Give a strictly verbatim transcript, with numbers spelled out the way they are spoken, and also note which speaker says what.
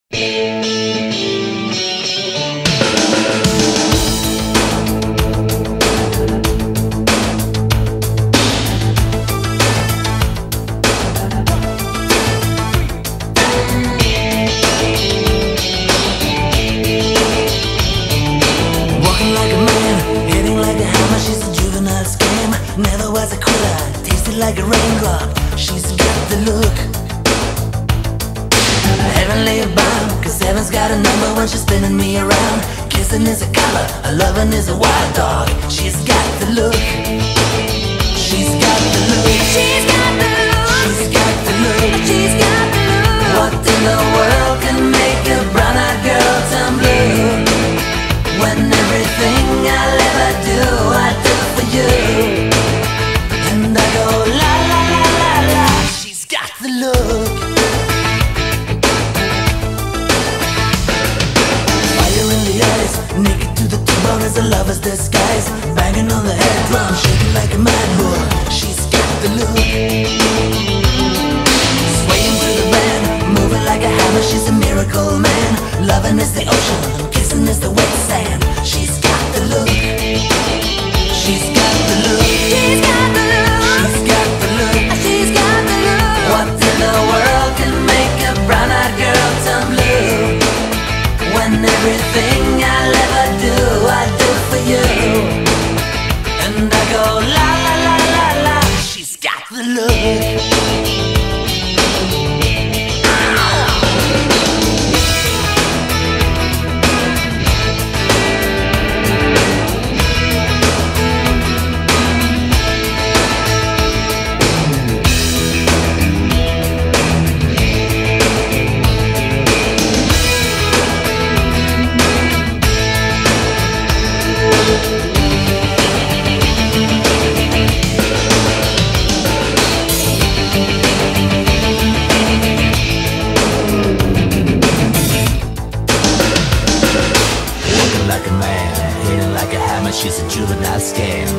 Speaker 1: Never was a quitter, tasted like a raindrop. She's got the look heavenly bound, cause heaven's got a number when she's spinning me around. Kissing is a color, a loving is a wild dog. She's got the look. She's got the look. She's got the look. She's got the look. She's got the look. What in the world can make a brown-eyed girl turn blue? When everything I'll ever do, I do for you. And I go la la la la la. She's got the look. Fire in the eyes, naked to the T-bone as a lover's disguise. Banging on the head drum, shaking like a mad bull. She's got the look. Swaying to the band, moving like a hammer. She's a miracle man. Loving is the ocean, kissing is the wet sand. She's got the look. She's got the look. She's got the look. She's got the look. She's got the look. What in the world can make a brown-eyed girl turn blue? When everything I'll ever do, I do for you. And I go la la la la la. She's got the look. Like a man, hitting like a hammer, she's a juvenile scam.